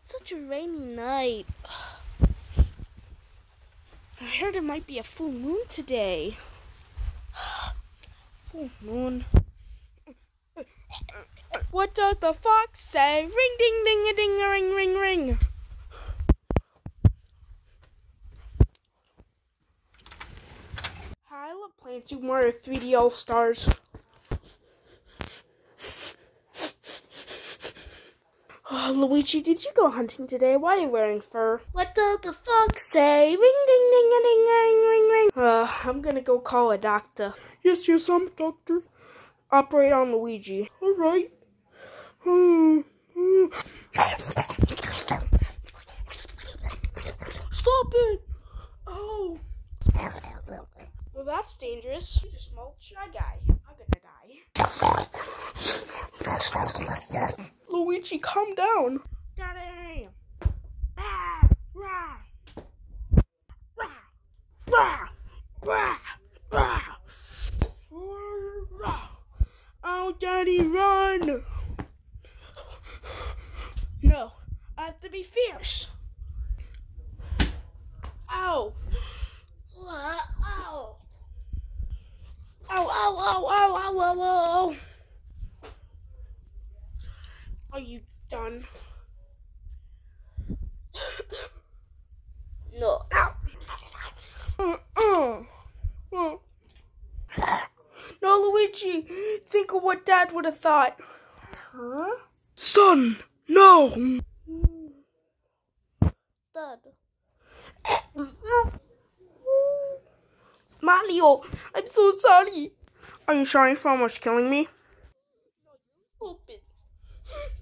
such a rainy night. I heard it might be a full moon today. Full moon. What does the fox say? Ring ding ding a ding a ring ring ring. Hi, I love playing Super Mario 3D All Stars. Oh, Luigi, did you go hunting today? Why are you wearing fur? What does the fox say? Ring ding ding a ding a ring ring ring. I'm gonna go call a doctor. Yes, I'm a doctor. Operate on Luigi. All right. Stop it! Oh. Well, that's dangerous. You just mulch Shy Guy. I'm gonna die. Luigi, calm down. Daddy! Ah! Rah! Rah! Rah! Rah! Rah! Rah! Oh, Daddy, run! No, I have to be fierce. Ow! Ow! Ow! Ow! Ow! Ow! Ow! Ow! Ow! Are you done? No. Ow! No, Luigi. Think of what Dad would have thought. Huh? Son, no. Dad. Mario, I'm so sorry. Are you sorry for almost killing me? No, you stupid.